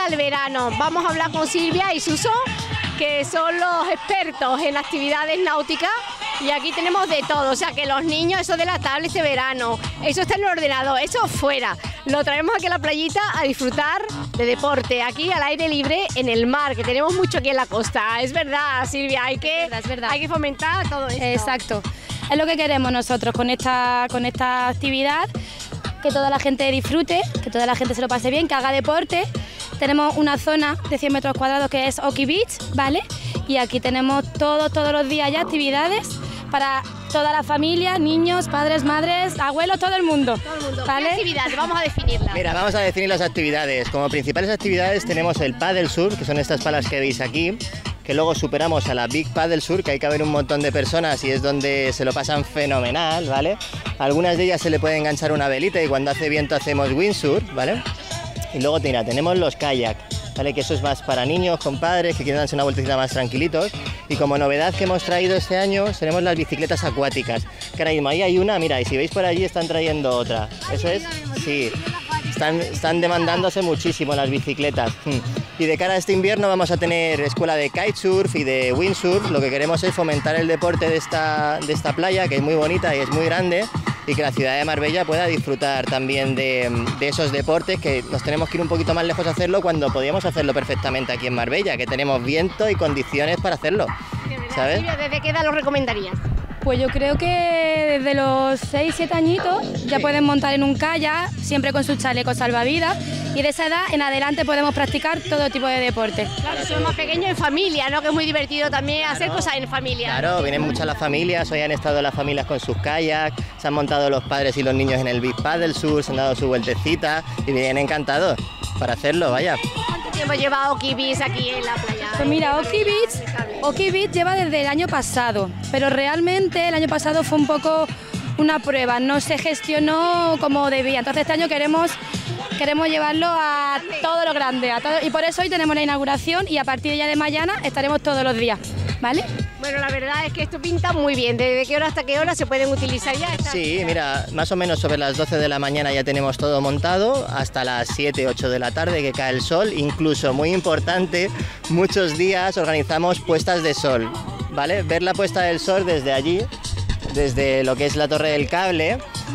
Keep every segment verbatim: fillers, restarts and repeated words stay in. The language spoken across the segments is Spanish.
al verano. Vamos a hablar con Silvia y Suso, que son los expertos en actividades náuticas, y aquí tenemos de todo, o sea que los niños, eso de la tabla este verano, eso está en el ordenador, eso fuera, lo traemos aquí a la playita a disfrutar de deporte, aquí al aire libre en el mar, que tenemos mucho aquí en la costa, es verdad, Silvia, hay que, es verdad, es verdad. Hay que fomentar todo esto. Exacto, es lo que queremos nosotros con esta, con esta actividad, que toda la gente disfrute, que toda la gente se lo pase bien, que haga deporte. Tenemos una zona de cien metros cuadrados que es Oki Beach, ¿vale? Y aquí tenemos todos, todos los días ya actividades para toda la familia, niños, padres, madres, abuelos, todo el mundo. Todo el mundo. ¿Vale? ¿Qué actividades? Vamos a definirlas. Mira, vamos a definir las actividades. Como principales actividades tenemos el Paddle Surf, que son estas palas que veis aquí, que luego superamos a la Big Paddle Surf, que hay que haber un montón de personas y es donde se lo pasan fenomenal, ¿vale? A algunas de ellas se le puede enganchar una velita y cuando hace viento hacemos windsurf, ¿vale? Y luego, mira, tenemos los kayak, ¿vale? Que eso es más para niños, con padres, que quieren darse una vueltecita más tranquilitos. Y como novedad que hemos traído este año, tenemos las bicicletas acuáticas. Que ahora mismo ahí hay una, mira, y si veis por allí están trayendo otra. Eso es, sí, están, están demandándose muchísimo las bicicletas. Y de cara a este invierno vamos a tener escuela de kitesurf y de windsurf. Lo que queremos es fomentar el deporte de esta, de esta playa, que es muy bonita y es muy grande, y que la ciudad de Marbella pueda disfrutar también de, de esos deportes, que nos tenemos que ir un poquito más lejos a hacerlo cuando podíamos hacerlo perfectamente aquí en Marbella, que tenemos viento y condiciones para hacerlo, ¿sabes? Silvia, ¿desde qué edad lo recomendarías? Pues yo creo que desde los seis siete añitos ya pueden montar en un kayak, siempre con sus chalecos salvavidas, y de esa edad en adelante podemos practicar todo tipo de deporte. Claro, somos más pequeños en familia, ¿no? Que es muy divertido también hacer Claro. cosas en familia. Claro, vienen muchas las familias, hoy han estado las familias con sus kayaks, se han montado los padres y los niños en el Big Paddle Surf, se han dado su vueltecita y vienen encantados para hacerlo, vaya. ¿Cuánto tiempo lleva Oki Beach aquí en la playa? Pues mira, Oki Beach, Oki Beach lleva desde el año pasado, pero realmente el año pasado fue un poco una prueba, no se gestionó como debía, entonces este año queremos, queremos llevarlo a todo lo grande, a todo, y por eso hoy tenemos la inauguración y a partir ya de mañana estaremos todos los días, ¿vale? Bueno, la verdad es que esto pinta muy bien. ¿Desde qué hora hasta qué hora se pueden utilizar ya? Estas Sí, mira, más o menos sobre las doce de la mañana ya tenemos todo montado, hasta las siete, ocho de la tarde que cae el sol, incluso, muy importante, muchos días organizamos puestas de sol, ¿vale? Ver la puesta del sol desde allí, desde lo que es la Torre del Cable,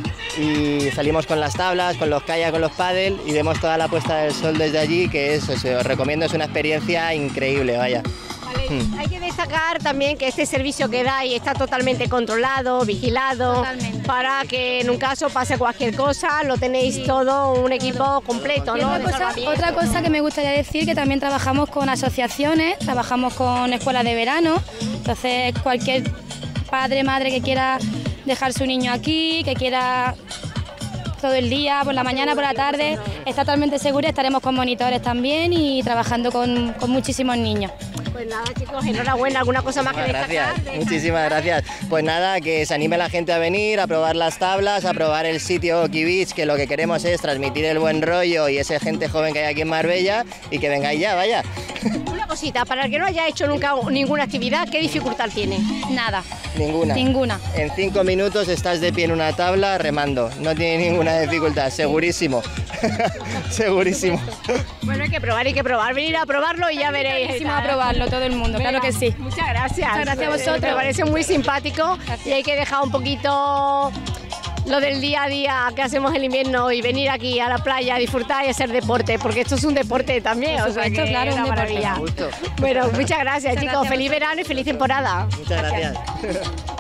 y salimos con las tablas, con los kayaks, con los paddle y vemos toda la puesta del sol desde allí, que es, os recomiendo, es una experiencia increíble, vaya. Vale. Hmm. Hay que destacar también que este servicio que dais está totalmente controlado, vigilado, Totalmente. para que en un caso pase cualquier cosa, lo tenéis Sí. todo un equipo completo, Y ¿no? otra, De cosa, salvamiento. otra cosa que me gustaría decir, que también trabajamos con asociaciones, trabajamos con escuelas de verano, entonces cualquier padre, madre que quiera dejar su niño aquí, que quiera todo el día, por la mañana, por la tarde, está totalmente segura, estaremos con monitores también y trabajando con, con muchísimos niños. Pues nada, chicos, enhorabuena. ¿Alguna cosa más que Muchísimas destacar? gracias, de esta muchísimas actividad? gracias. Pues nada, que se anime la gente a venir, a probar las tablas, a probar el sitio Oki Beach, que lo que queremos es transmitir el buen rollo y esa gente joven que hay aquí en Marbella, y que vengáis ya, vaya. Una cosita, para el que no haya hecho nunca ninguna actividad, ¿qué dificultad tiene? Nada, Ninguna. ninguna. En cinco minutos estás de pie en una tabla remando, no tiene ninguna dificultad, segurísimo. Segurísimo. Bueno, hay que probar, hay que probar. Venir a probarlo y ya veréis. Invitadísimos a probarlo todo el mundo, claro que sí. Muchas gracias. Muchas gracias a vosotros. Me parece muy simpático y hay que dejar un poquito lo del día a día que hacemos el invierno y venir aquí a la playa a disfrutar y hacer deporte, porque esto es un deporte también. Por o sea supuesto, que claro, es un una deporte. maravilla. Justo. Bueno, muchas gracias, Muchas chicos. gracias a Feliz vosotros. verano y feliz temporada. Muchas gracias.